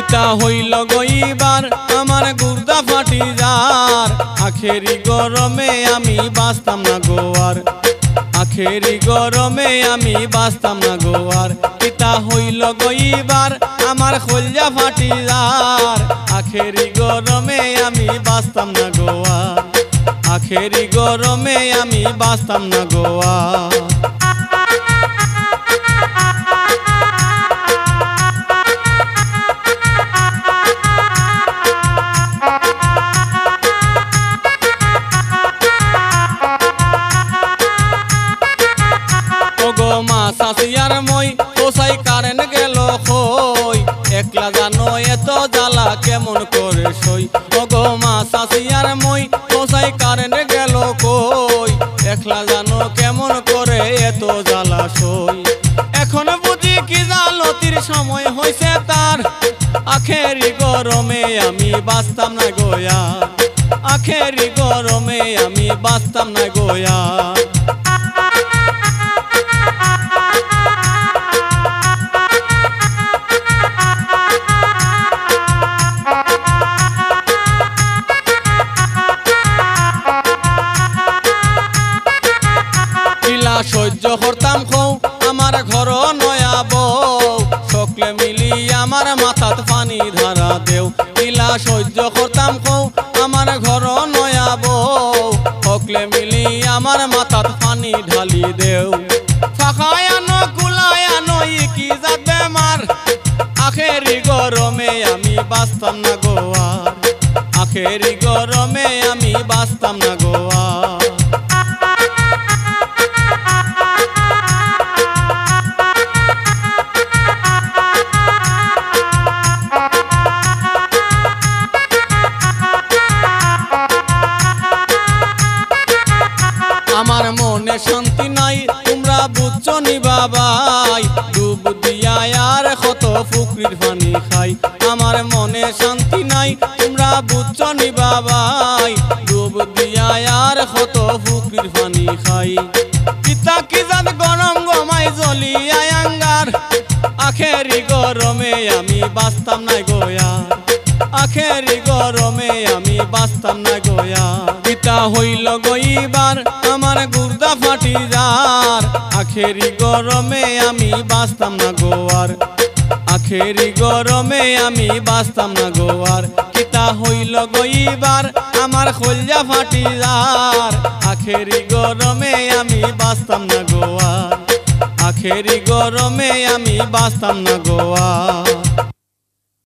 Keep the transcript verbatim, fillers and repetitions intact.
কিতা হইল গইবার আমার গুর্দা ফাটি যার আখেরি গরমে আমি বাঁচতাম না গোয়ার আখেরি গরমে আমি বাঁচতাম না গোয়ার কিতা হইল গইবার আমার খলজা ফাটি যার আখেরি গরমে আমি বাঁচতাম না গোয়ার আখেরি গরমে আমি বাঁচতাম না গোয়ার সাসিয়ার মই তোসাই কারেন গেল কই একলা জানো এত জ্বালা কেমন করে সই ওগো মা সাসিয়ার মই তোসাই কারেন গেল কই একলা জানো কেমন করে এত জ্বালা সই এখন বুঝি কি জালতির সময় হইছে তার আখেরি গরমে আমি বাঁচতাম না গোয়া আখেরি গরমে আমি বাঁচতাম না গোয়া সহ্য করতাম খৌ আমার ঘর নয়া বউ সকলে মিলি আমার মাথাত পানি ধারা দেও ইলা সহ্য করতাম খৌ আমার ঘর নয়া বউ সকলে মিলি আমার মাথাত পানি ঢালি দেও ফাঁকায় আনো কুলায় আনো কি জাত বেমার আখেরি গরমে আমি বাঁচতাম না গোয়ার আখেরি গরমে আমি বাঁচতাম না গোয়ার আমার মনে শান্তি নাই তোমরা বুঝছো নি বাবাই ডুব দিয়া আর কত পুকুরির পানি খাই আমার মনে শান্তি নাই তোমরা বুঝছো নি বাবাই ডুব দিয়া আর কত পুকুরির পানি খাই কিতা কি জাত গরম গমাই জ্বলিয়া আঙ্গার আখেরি গরমে আমি বাঁচতাম না গোয়া আখেরি গরমে আমি বাঁচতাম না গোয়া কিতা হইল গইবার আমার গুর্দা ফাটি যার আখেরি গরমে আমি বাঁচতাম না গোয়ার আখেরি গরমে আমি বাঁচতাম না গোয়ার কিতা হইল গইবার আমার খলজা ফাটি যার আখেরি গরমে আমি বাঁচতাম না গোয়ার আখেরি গরমে আমি বাঁচতাম না গোয়ার।